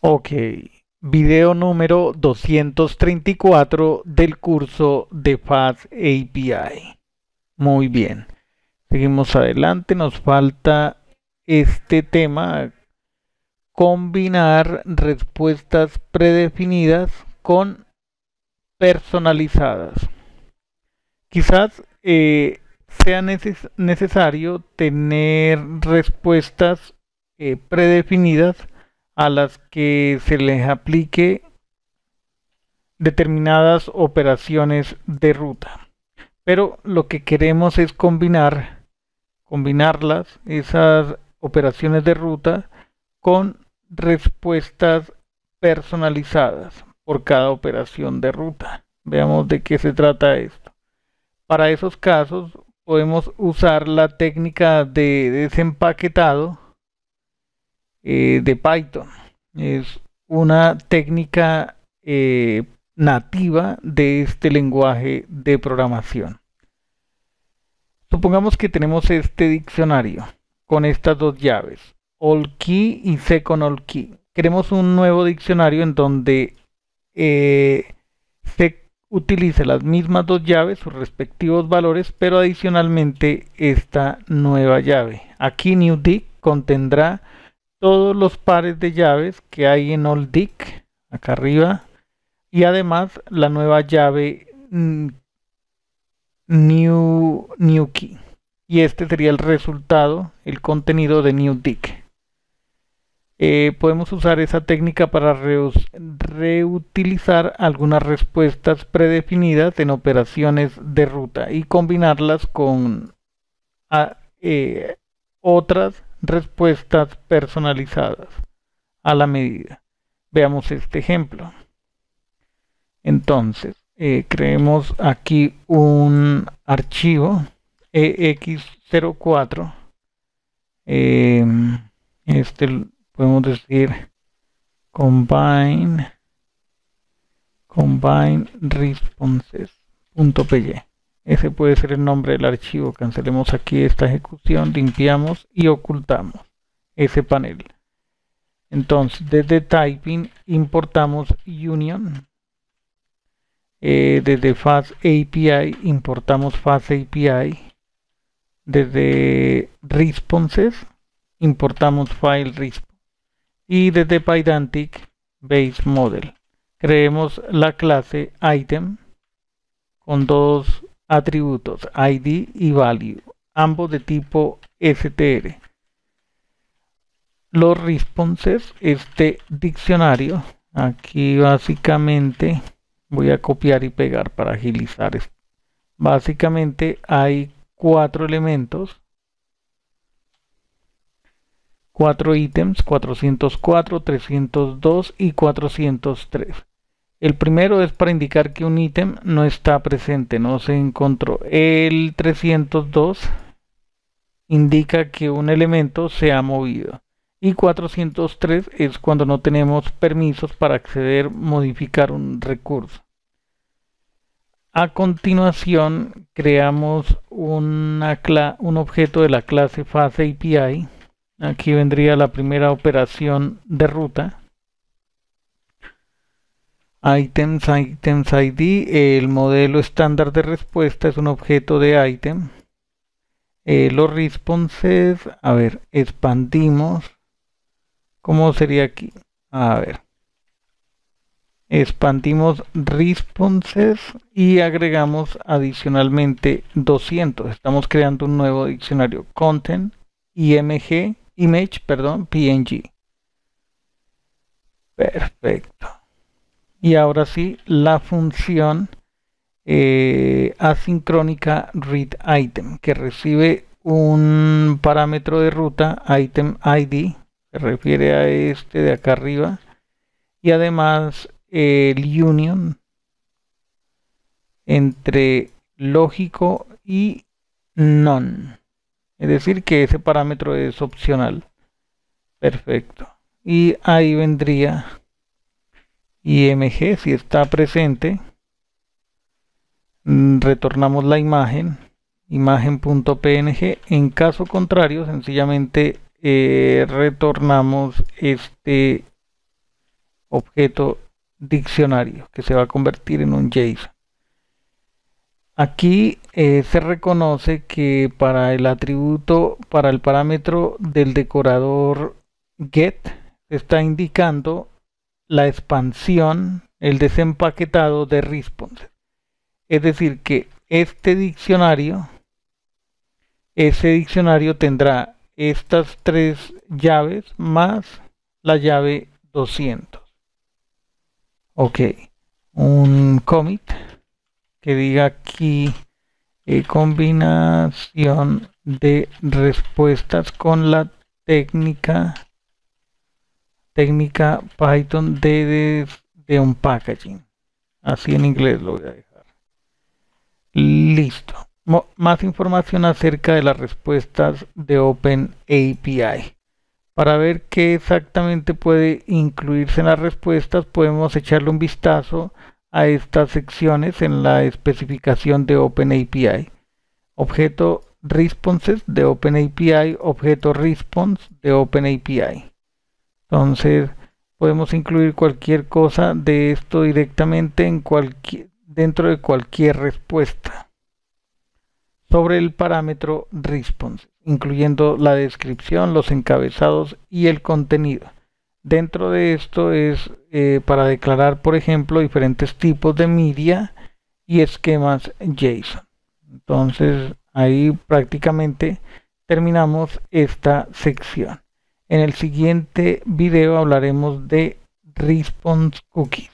Ok, video número 234 del curso de Fast API. Muy bien, seguimos adelante, nos falta este tema, combinar respuestas predefinidas con personalizadas. Quizás sea necesario tener respuestas predefinidas a las que se les aplique determinadas operaciones de ruta. Pero lo que queremos es combinarlas, esas operaciones de ruta, con respuestas personalizadas por cada operación de ruta. Veamos de qué se trata esto. Para esos casos podemos usar la técnica de desempaquetado de Python. Es una técnica nativa de este lenguaje de programación. Supongamos que tenemos este diccionario con estas dos llaves, AllKey y SecondAllKey. Queremos un nuevo diccionario en donde se utilice las mismas dos llaves, sus respectivos valores, pero adicionalmente esta nueva llave. Aquí NewDict contendrá todos los pares de llaves que hay en AllDict, acá arriba, y además la nueva llave NewKey. Y este sería el resultado, el contenido de NewDict. Podemos usar esa técnica para reutilizar algunas respuestas predefinidas en operaciones de ruta y combinarlas con otras respuestas personalizadas a la medida. Veamos este ejemplo. Entonces, creemos aquí un archivo ex04. Este podemos decir combine responses.py. Ese puede ser el nombre del archivo. Cancelemos aquí esta ejecución, limpiamos y ocultamos ese panel. Entonces, desde typing importamos union. Desde Fast API importamos Fast API. Desde responses importamos file response. Y desde Pydantic base model creemos la clase item con dos atributos, id y value, ambos de tipo str. Los responses, este diccionario, aquí básicamente voy a copiar y pegar para agilizar esto. Básicamente hay cuatro elementos, 4 ítems, 404, 302 y 403. El primero es para indicar que un ítem no está presente, no se encontró. El 302 indica que un elemento se ha movido. Y 403 es cuando no tenemos permisos para acceder, modificar un recurso. A continuación, creamos un objeto de la clase Fast API. Aquí vendría la primera operación de ruta. Items ID, el modelo estándar de respuesta es un objeto de item. Los responses, a ver, expandimos. ¿Cómo sería aquí? A ver. Expandimos responses y agregamos adicionalmente 200. Estamos creando un nuevo diccionario content image, png. Perfecto. Y ahora sí, la función asincrónica readItem, que recibe un parámetro de ruta, item id, se refiere a este de acá arriba, y además el union entre lógico y none, es decir que ese parámetro es opcional. Perfecto. Y ahí vendría img si está presente. Retornamos la imagen.png. En caso contrario, sencillamente retornamos este objeto diccionario, que se va a convertir en un JSON. Aquí se reconoce que para el atributo, para el parámetro del decorador get, está indicando la expansión, el desempaquetado de response. Es decir, que ese diccionario tendrá estas tres llaves más la llave 200. Ok, un commit que diga aquí combinación de respuestas con la técnica Python de un packaging. Así en inglés lo voy a dejar. Listo. Más información acerca de las respuestas de OpenAPI. Para ver qué exactamente puede incluirse en las respuestas, podemos echarle un vistazo a estas secciones en la especificación de OpenAPI. Objeto responses de OpenAPI, objeto response de OpenAPI. Entonces podemos incluir cualquier cosa de esto directamente dentro de cualquier respuesta sobre el parámetro response, incluyendo la descripción, los encabezados y el contenido. Dentro de esto es para declarar, por ejemplo, diferentes tipos de media y esquemas JSON. Entonces ahí prácticamente terminamos esta sección. En el siguiente video hablaremos de response cookies.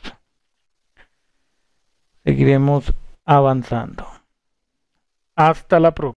Seguiremos avanzando. Hasta la próxima.